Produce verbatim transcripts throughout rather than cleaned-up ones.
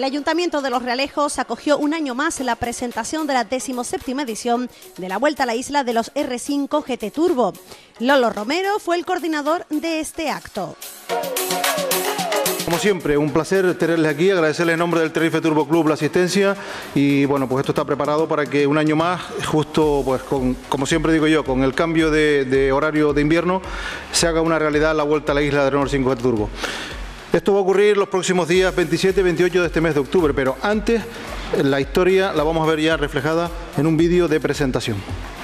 Ayuntamiento de Los Realejos acogió un año más la presentación de la decimoséptima edición de la Vuelta a la Isla de los erre cinco G T Turbo. Lolo Romero fue el coordinador de este acto. Como siempre, un placer tenerles aquí, agradecerles en nombre del Tenerife Turbo Club la asistencia y bueno, pues esto está preparado para que un año más, justo pues con, como siempre digo yo, con el cambio de, de horario de invierno, se haga una realidad la Vuelta a la Isla de los erre cinco G T Turbo. Esto va a ocurrir los próximos días veintisiete y veintiocho de este mes de octubre, pero antes la historia la vamos a ver ya reflejada en un vídeo de presentación.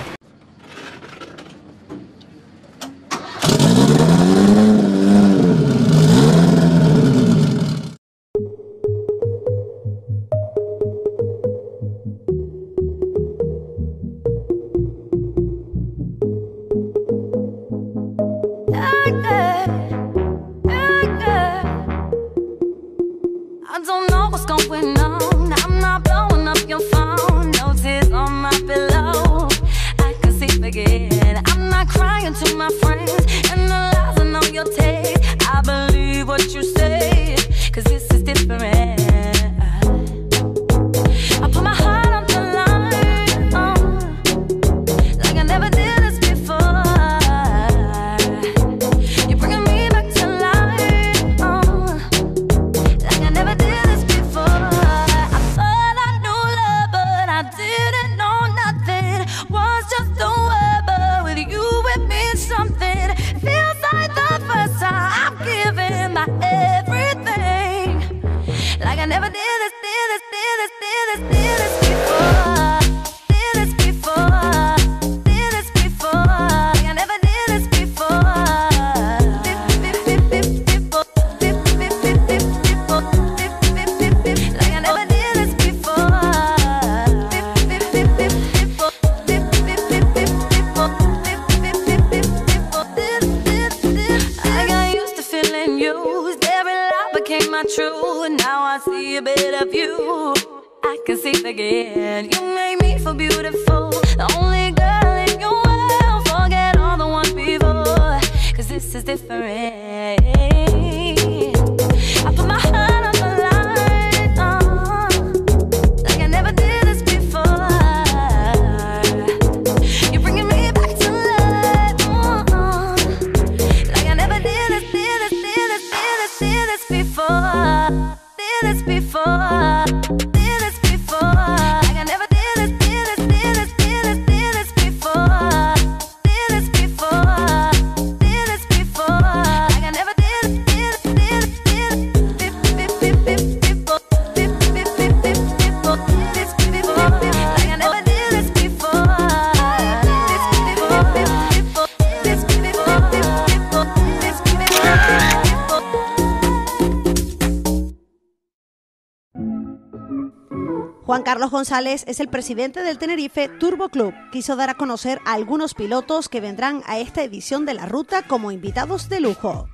Juan Carlos González es el presidente del Tenerife Turbo Club. Quiso dar a conocer a algunos pilotos que vendrán a esta edición de la ruta como invitados de lujo.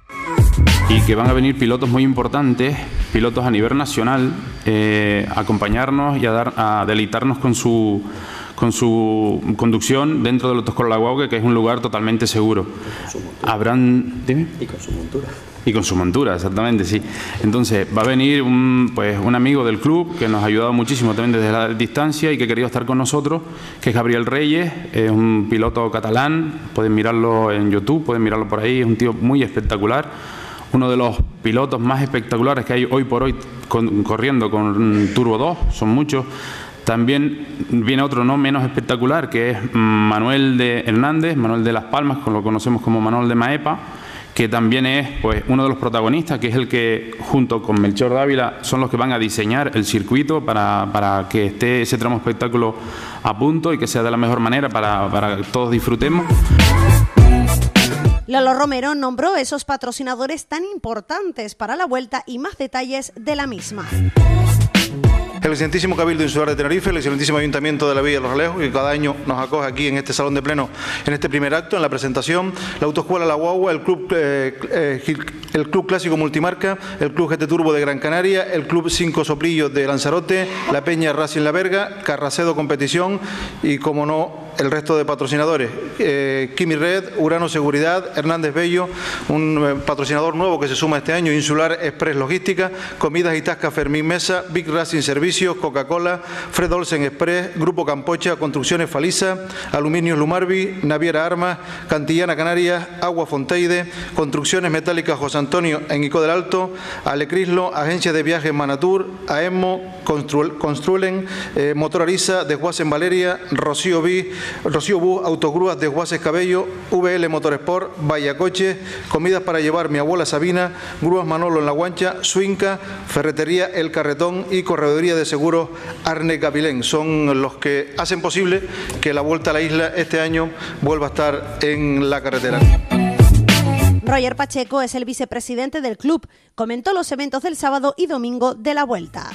Y que van a venir pilotos muy importantes, pilotos a nivel nacional, eh, a acompañarnos y a, dar, a deleitarnos con su, con su conducción dentro del Autoescola La Guagua, que es un lugar totalmente seguro. Habrán... ¿Dime? Y con su montura. Y con su montura, exactamente, sí. Entonces, va a venir un, pues, un amigo del club que nos ha ayudado muchísimo también desde la distancia y que ha querido estar con nosotros, que es Gabriel Reyes, es un piloto catalán, pueden mirarlo en YouTube, pueden mirarlo por ahí, es un tío muy espectacular, uno de los pilotos más espectaculares que hay hoy por hoy con, corriendo con Turbo dos, son muchos. También viene otro no menos espectacular, que es Manuel de Hernández, Manuel de Las Palmas, lo conocemos como Manuel de Maepa, que también es pues, uno de los protagonistas, que es el que, junto con Melchor Dávila, son los que van a diseñar el circuito para, para que esté ese tramo espectáculo a punto y que sea de la mejor manera para, para que todos disfrutemos. Lolo Romero nombró esos patrocinadores tan importantes para la vuelta y más detalles de la misma. El excelentísimo Cabildo Insular de Tenerife, el excelentísimo Ayuntamiento de la Villa de Los Realejos, que cada año nos acoge aquí en este Salón de Pleno, en este primer acto, en la presentación, la Autoescuela La Guagua, el Club, eh, eh, el Club Clásico Multimarca, el Club G T Turbo de Gran Canaria, el Club Cinco Soplillos de Lanzarote, la Peña Racing La Verga, Carracedo Competición y, como no, el resto de patrocinadores. Eh, Kimi Red, Urano Seguridad, Hernández Bello, un eh, patrocinador nuevo que se suma este año, Insular Express Logística, Comidas y Tasca Fermín Mesa, Big Racing Servicios, Coca-Cola, Fred Olsen Express, Grupo Campocha, Construcciones Falisa, Aluminios Lumarbi, Naviera Armas, Cantillana Canarias, Agua Fonteide, Construcciones Metálicas José Antonio en Ico del Alto, Alecrislo, Agencia de Viajes Manatur, AEMO, Construlen, eh, Motor Arisa, Desguaces Valeria, Rocío B, Rocío Bus, Autogrúas, Desguaces Cabello, V L Motorsport, Vallacoche, Comidas para llevar mi abuela Sabina, Grúas Manolo en La Guancha, Suinca, Ferretería El Carretón y Correduría de Seguros Arne Capilén. Son los que hacen posible que la Vuelta a la Isla este año vuelva a estar en la carretera. Roger Pacheco es el vicepresidente del club. Comentó los eventos del sábado y domingo de la Vuelta.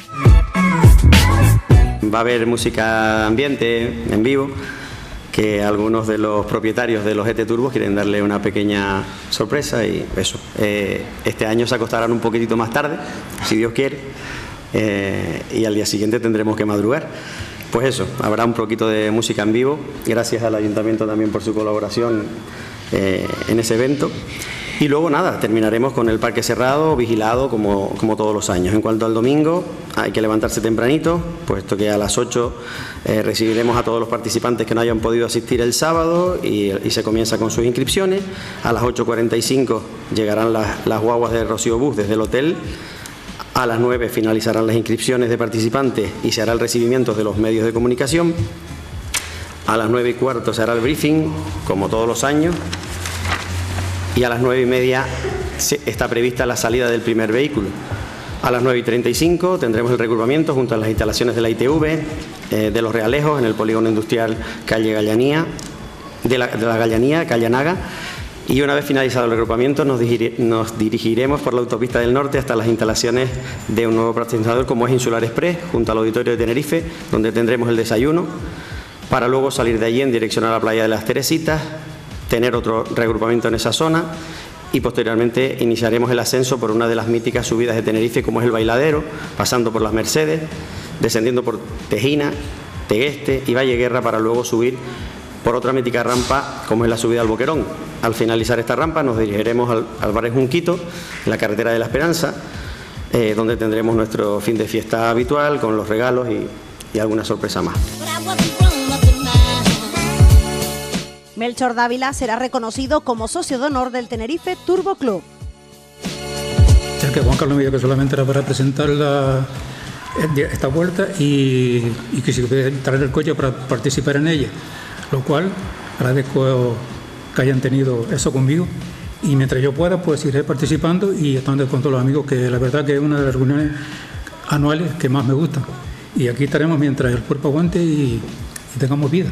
Va a haber música ambiente en vivo, que algunos de los propietarios de los G T Turbos quieren darle una pequeña sorpresa y eso. Eh, este año se acostarán un poquitito más tarde, si Dios quiere, eh, y al día siguiente tendremos que madrugar. Pues eso, habrá un poquito de música en vivo, gracias al Ayuntamiento también por su colaboración eh, en ese evento. Y luego nada, terminaremos con el parque cerrado, vigilado como, como todos los años. En cuanto al domingo, hay que levantarse tempranito, puesto que a las ocho eh, recibiremos a todos los participantes que no hayan podido asistir el sábado y, y se comienza con sus inscripciones. A las ocho cuarenta y cinco llegarán las, las guaguas de Rocío Bus desde el hotel. A las nueve finalizarán las inscripciones de participantes y se hará el recibimiento de los medios de comunicación. A las nueve y cuarto se hará el briefing, como todos los años. Y a las nueve y media está prevista la salida del primer vehículo. A las nueve y treinta y cinco tendremos el regrupamiento junto a las instalaciones de la I T V, eh, de Los Realejos, en el polígono industrial calle Gallanía, de la, de la Gallanía, Callanaga. Y una vez finalizado el regrupamiento nos, dirigire, nos dirigiremos por la autopista del norte hasta las instalaciones de un nuevo patrocinador como es Insular Express, junto al auditorio de Tenerife, donde tendremos el desayuno, para luego salir de allí en dirección a la playa de las Teresitas, tener otro regrupamiento en esa zona y posteriormente iniciaremos el ascenso por una de las míticas subidas de Tenerife como es el Bailadero, pasando por las Mercedes, descendiendo por Tejina, Tegueste y Valle Guerra para luego subir por otra mítica rampa como es la subida al Boquerón. Al finalizar esta rampa nos dirigiremos al, al Bar Junquito, en la carretera de la Esperanza, eh, donde tendremos nuestro fin de fiesta habitual con los regalos y, y alguna sorpresa más. Melchor Dávila será reconocido como socio de honor del Tenerife Turbo Club. Ya que Juan Carlos me dijo que solamente era para presentar la, esta vuelta y, y que si pudiera traer el coche para participar en ella, lo cual agradezco que hayan tenido eso conmigo y mientras yo pueda pues iré participando y estando con todos los amigos, que la verdad que es una de las reuniones anuales que más me gustan y aquí estaremos mientras el cuerpo aguante y, y tengamos vida.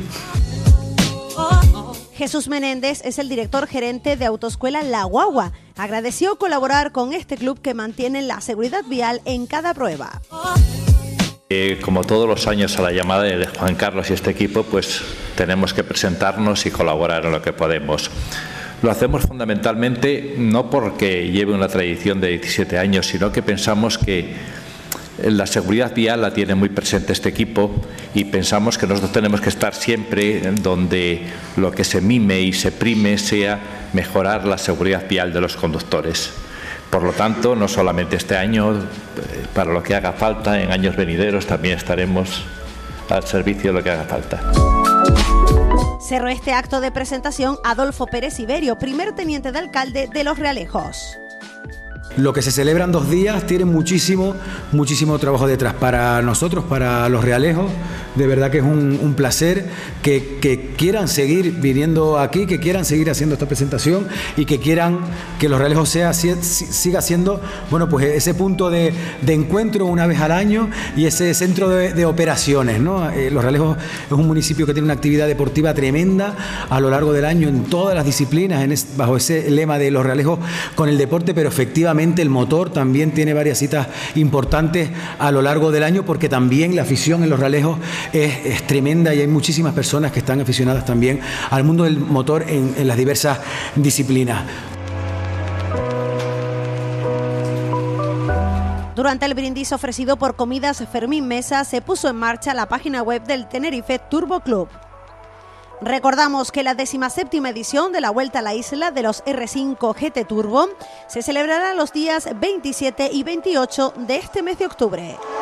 Jesús Menéndez es el director gerente de Autoescuela La Guagua. Agradeció colaborar con este club que mantiene la seguridad vial en cada prueba. Eh, como todos los años a la llamada de Juan Carlos y este equipo, pues tenemos que presentarnos y colaborar en lo que podemos. Lo hacemos fundamentalmente no porque lleve una tradición de diecisiete años, sino que pensamos que la seguridad vial la tiene muy presente este equipo y pensamos que nosotros tenemos que estar siempre donde lo que se mime y se prime sea mejorar la seguridad vial de los conductores. Por lo tanto, no solamente este año, para lo que haga falta, en años venideros también estaremos al servicio de lo que haga falta. Cerró este acto de presentación Adolfo Pérez Iberio, primer teniente de alcalde de Los Realejos. Lo que se celebran dos días tiene muchísimo, muchísimo trabajo detrás. Para nosotros, para Los Realejos, de verdad que es un, un placer que, que quieran seguir viniendo aquí, que quieran seguir haciendo esta presentación y que quieran que Los Realejos sea, siga siendo, bueno, pues ese punto de, de encuentro una vez al año y ese centro de, de operaciones, ¿no? Eh, Los Realejos es un municipio que tiene una actividad deportiva tremenda a lo largo del año en todas las disciplinas, en es, bajo ese lema de Los Realejos con el deporte, pero efectivamente el motor también tiene varias citas importantes a lo largo del año porque también la afición en Los Realejos es, es tremenda y hay muchísimas personas que están aficionadas también al mundo del motor en, en las diversas disciplinas. Durante el brindis ofrecido por Comidas Fermín Mesa se puso en marcha la página web del Tenerife Turbo Club. Recordamos que la decimoséptima edición de la Vuelta a la Isla de los R cinco G T Turbo se celebrará los días veintisiete y veintiocho de este mes de octubre.